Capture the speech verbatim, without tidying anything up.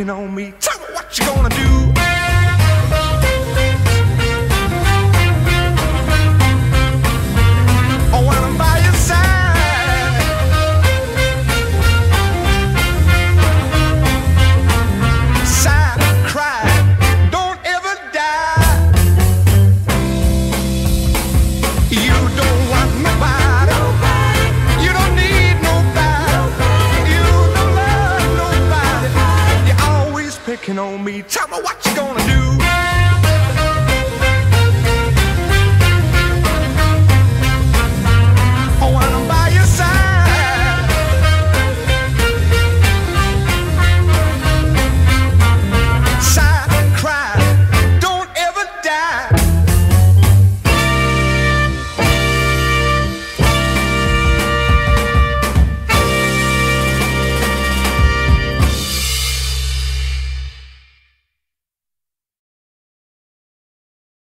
picking on me. Tell me what you gonna do. Oh, when I'm by your side, sigh, cry, don't ever die. You don't want nobody, you don't need nobody, you don't love nobody. You're always picking on me. Tell me what you gonna do.